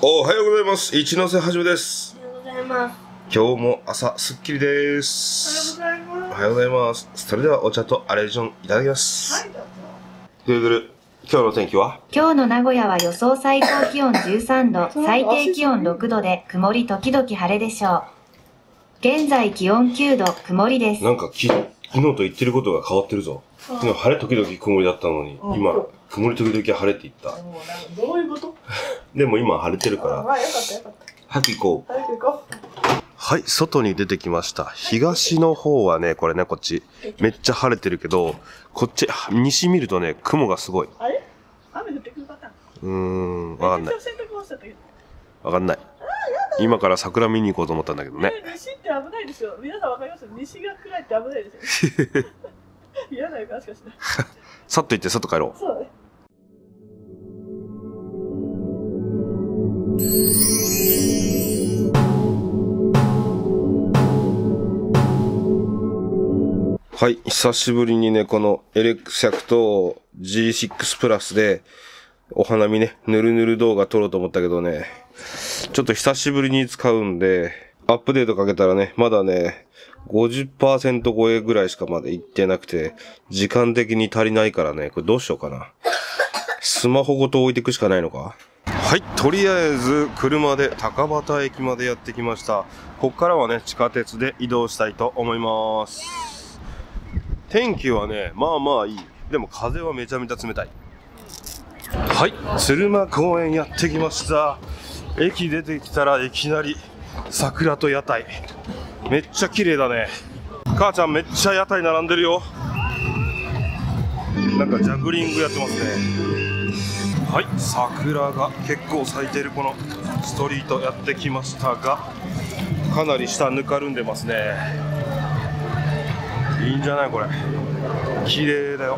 おはようございます。一ノ瀬はじめです。 おはようございます。 今日も朝すっきりです。 おはようございます。 おはようございます。それではお茶とアレーションいただきます。 はい、どうぞ。 Google、今日の天気は？ 今日の名古屋は予想最高気温13度、最低気温6度で曇り時々晴れでしょう。現在気温9度、曇りです。 なんか昨日と言ってることが変わってるぞ。昨日晴れ時々曇りだったのに、今曇り時々晴れって言った。 どういうこと？ でも今晴れてるから。 まあよかったよかった。 早く行こう。 早く行こう。 はい、外に出てきました。東の方はね、これね、こっち。めっちゃ晴れてるけど、こっち、西見るとね、雲がすごい。 あれ？雨降ってくるパターン。 わかんない。わかんない。今から桜見に行こうと思ったんだけどね。 西って危ないですよ。皆さんわかります？西が暗いって危ないですよ。嫌な予感しかしない。 さっと行ってさっと帰ろう。 そうだね。 はい、久しぶりにね、この LX100 と G6 プラスでお花見ね、ぬるぬる動画撮ろうと思ったけどね、ちょっと久しぶりに使うんで、アップデートかけたらね、まだね、50% 超えぐらいしかまだいってなくて、時間的に足りないからね、これどうしようかな。スマホごと置いていくしかないのか？はい、とりあえず車で高畑駅までやってきました。こっからはね、地下鉄で移動したいと思います。天気はね、まあまあいい。でも風はめちゃめちゃ冷たい。はい、鶴間公園やってきました。駅出てきたらいきなり桜と屋台。めっちゃ綺麗だね。母ちゃんめっちゃ屋台並んでるよ。なんかジャグリングやってますね。はい、桜が結構咲いてるこのストリートやってきましたが、かなり下ぬかるんでますね。いいんじゃないこれ。綺麗だよ。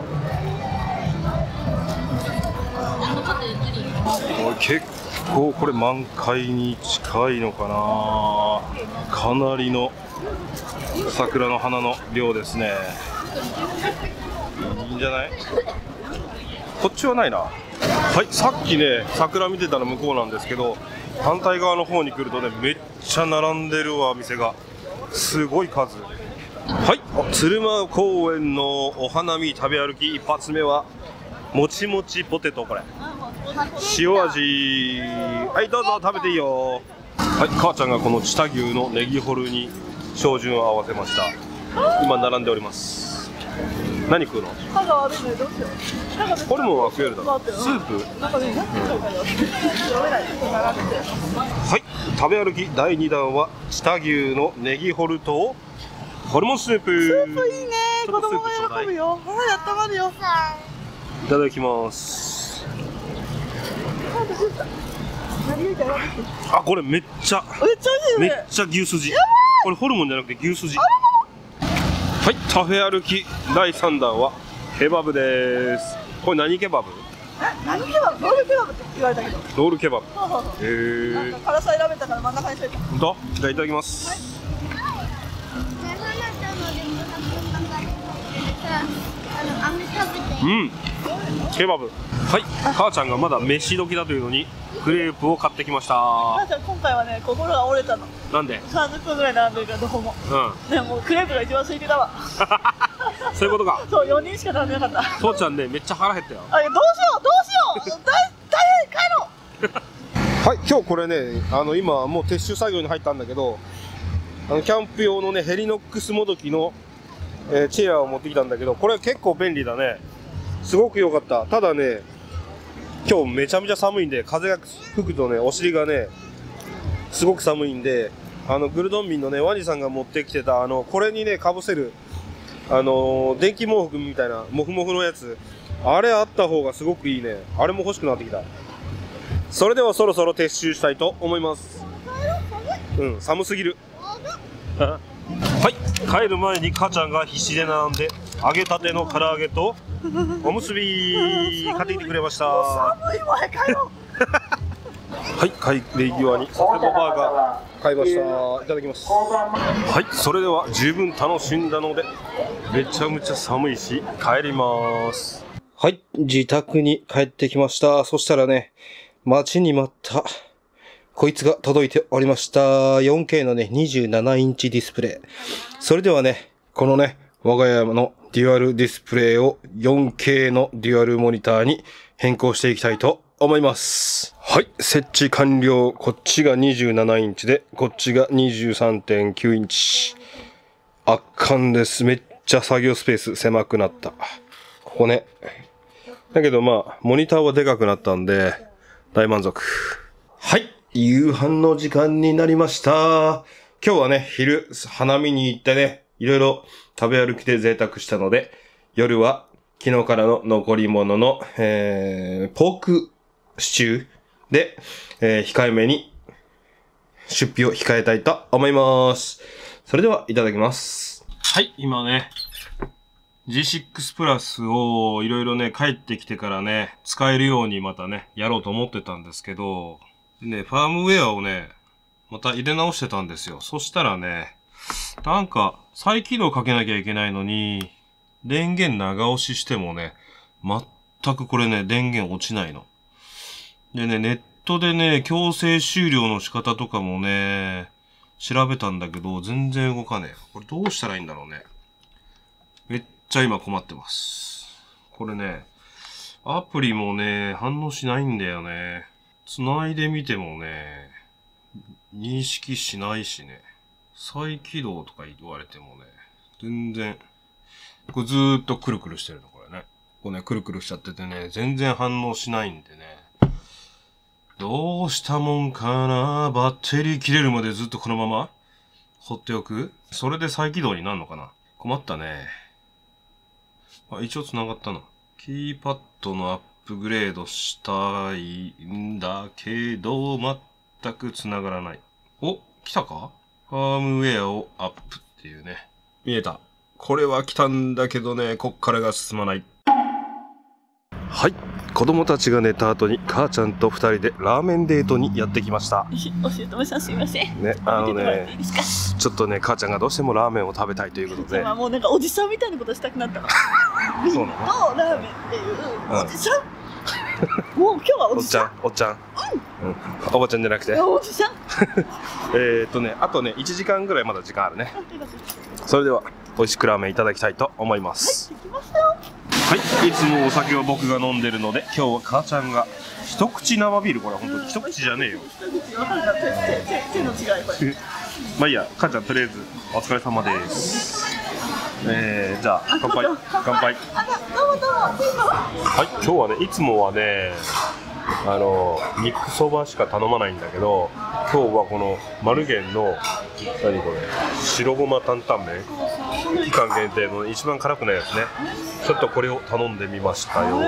結構これ満開に近いのかな。かなりの桜の花の量ですね。いいんじゃない？こっちはないな。はい、さっきね、桜見てたの向こうなんですけど、反対側の方に来るとね、めっちゃ並んでるわ、店が。すごい数。はい、鶴間公園のお花見食べ歩き一発目は、もちもちポテト、これ。塩味。はい、どうぞ食べていいよ。はい、母ちゃんがこの知多牛のネギホルに照準を合わせました。今並んでおります。何食うの？ 歯が悪いのでどうしよう。 ホルモンは食えるだろ。スープ？ なんかね、何て書いてある？読めない。並んでて。 はい、食べ歩き第2弾は知多牛のネギホルとホルモンスープ。 スープいいね。子供が喜ぶよ。はい、温まるよ。 いただきます。あ、これめっちゃ美味しいね。 めっちゃ牛すじ。これホルモンじゃなくて牛すじ。はい、食べ歩き第3弾はケバブです。これ何ケバブ？ 何ケバブ？ロールケバブって言われたけど。 ロールケバブ。 なんか辛さ選べたから真ん中にしといた。 ほんと？じゃあいただきます。はい、うん、ケバブ。はい、母ちゃんがまだ飯時だというのにクレープを買ってきました。 母ちゃん今回はね、心が折れたの。 なんで ？30分ぐらい並んでるからどこも。でもクレープが一番空いてたわ。 そういうことか。 そう、4人しか並んでなかった。 父ちゃんね、めっちゃ腹減ったよ。 あ、どうしよう大変帰ろう。 はい、今日これね、今もう撤収作業に入ったんだけど、キャンプ用のね、ヘリノックスもどきの、チェアを持ってきたんだけど、これ結構便利だね。すごく良かった。ただね、今日めちゃめちゃ寒いんで、風が吹くとね、お尻がね、すごく寒いんで、グルドンミンのね、ワニさんが持ってきてた、これにね、かぶせる、電気毛布みたいな、モフモフのやつ、あれあった方がすごくいいね。あれも欲しくなってきた。それではそろそろ撤収したいと思います。うん、寒すぎる。はい、帰る前に母ちゃんが必死で並んで、揚げたての唐揚げとおむすび買ってきてくれました。 寒いわ、帰ろう。 はい、帰り際に佐世保バーガー買いました。いただきます。はい、それでは十分楽しんだので、めちゃめちゃ寒いし帰ります。はい、自宅に帰ってきました。そしたらね、待ちに待ったこいつが届いておりました。4K のね、27インチディスプレイ。それではね、このね、我が家のデュアルディスプレイを 4K のデュアルモニターに変更していきたいと思います。はい、設置完了。こっちが27インチで、こっちが 23.9 インチ。圧巻です。めっちゃ作業スペース狭くなった。ここね。だけどまあ、モニターはでかくなったんで、大満足。はい。夕飯の時間になりました。今日はね、昼、花見に行ってね、いろいろ食べ歩きで贅沢したので、夜は昨日からの残り物の、ポークシチューで、控えめに出費を控えたいと思います。それではいただきます。はい、今ね、G6 プラスをいろいろね、帰ってきてからね、使えるようにまたね、やろうと思ってたんですけど、ね、ファームウェアをね、また入れ直してたんですよ。そしたらね、なんか、再起動かけなきゃいけないのに、電源長押ししてもね、全くこれね、電源落ちないの。でね、ネットでね、強制終了の仕方とかもね、調べたんだけど、全然動かねえ。これどうしたらいいんだろうね。めっちゃ今困ってます。これね、アプリもね、反応しないんだよね。繋いでみてもね、認識しないしね。再起動とか言われてもね、全然、これずーっとくるくるしてるの、これね。こうね、くるくるしちゃっててね、全然反応しないんでね。どうしたもんかな？バッテリー切れるまでずっとこのまま放っておく？それで再起動になるのかな？困ったね。あ、一応繋がったな。キーパッドのアップグレードしたいんだけど、全く繋がらない。お、来たか？ファームウェアをアップっていうね。見えた。これは来たんだけどね、こっからが進まない。はい。子供たちが寝た後に母ちゃんと二人でラーメンデートにやってきました。 お姑さんすいません。 ね、ちょっとね、母ちゃんがどうしてもラーメンを食べたいということで。 もうなんかおじさんみたいなことしたくなったの。 そうなの？ とラーメンっていうおじさん。もう今日はおじさん。 おっちゃん。うん。おばちゃんじゃなくて。 おじさん。 あとね、1時間ぐらいまだ時間あるね。それでは、美味しくラーメンいただきたいと思います。 はい、できましたよ。 はい、いつもお酒は僕が飲んでるので、今日は母ちゃんが一口生ビール、これ本当に一口じゃねえよ。 手の違いこれ。 まあいいや、母ちゃんとりあえずお疲れ様です。じゃあ乾杯。乾杯。はい、今日はね、いつもはね、肉そばしか頼まないんだけど、今日はこのマルゲンの何これ、白ごま担々麺、期間限定の一番辛くないやつね。ちょっとこれを頼んでみましたよ。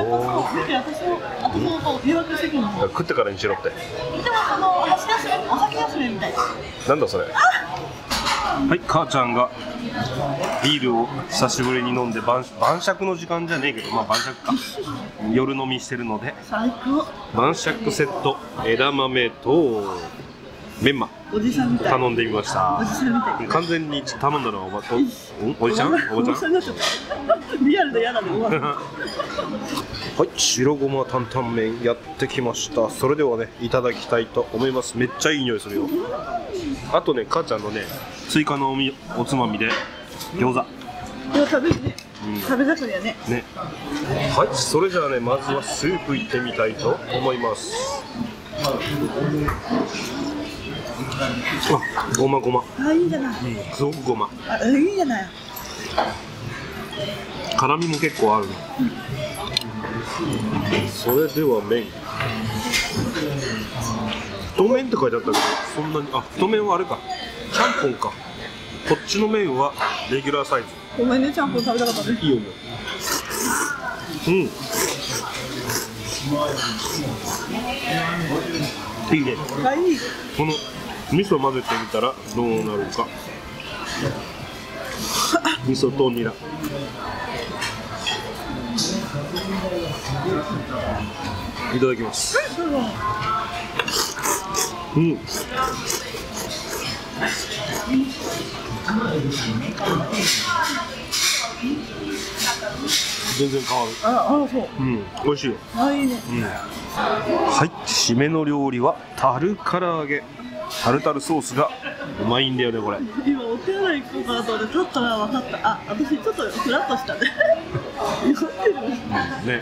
食ってからにしろって。でもお酒休めみたいな。なんだそれ。はい、母ちゃんがビールを久しぶりに飲んで晩酌の時間じゃねえけど、まあ晩酌か。夜飲みしてるので、 最高。 晩酌セット枝豆とメンマ頼んでみました。完全に頼んだのはおじちゃん？おばちゃん？ リアルで嫌だね。 はい、白ごま担々麺やってきました。それではね、いただきたいと思います。めっちゃいい匂いするよ。あとね、母ちゃんのね、追加のおつまみで餃子。 食べるね。食べ盛りやね。 ね。はい、それじゃあね、まずはスープいってみたいと思います。あ、ごま。 あ、いいじゃない。 すごくごま。 あ、いいじゃない。 辛みも結構ある。それでは麺。太麺って書いてあったけど、そんなに、あ、太麺はあれか。ちゃんぽんか。こっちの麺はレギュラーサイズ。 ごめんね、ちゃんぽん食べたかったね。 いいよ。うん。いいね。 あ、いい。 この味噌混ぜてみたらどうなるか。味噌とニラ。いただきます。うん。全然変わる。 あ、そう。 うん、美味しいよ。 あ、いいね。 うん。はい、 締めの料理はタル唐揚げ。タルタルソースがうまいんだよねこれ。 今お手洗い行こうかなと思って立ったら分かった。あ、私ちょっとフラッとしたね。酔ってるね。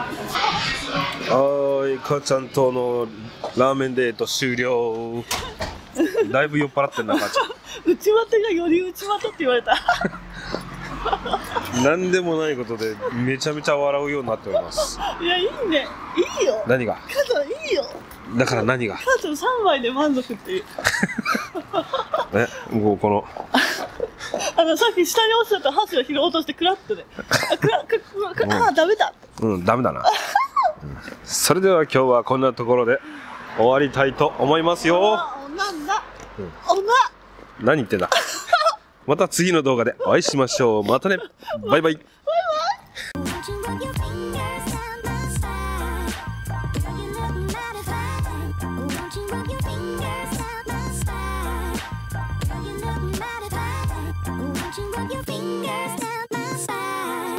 母ちゃんとのラーメンデート終了。だいぶ酔っ払ってんな母ちゃん。 内股がより内股って言われた。 なんでもないことでめちゃめちゃ笑うようになっております。 いや、いいね。いいよ。 何が？ 母ちゃんいいよ。 だから何が？ 母ちゃん3枚で満足っていう。 もうこのさっき下に落ちてた箸を拾おうとしてクラッとね。ダメだ。 ダメだな。それでは今日はこんなところで終わりたいと思いますよ。 なんだ。 何言ってんだ。また次の動画でお会いしましょう。またね。バイバイ。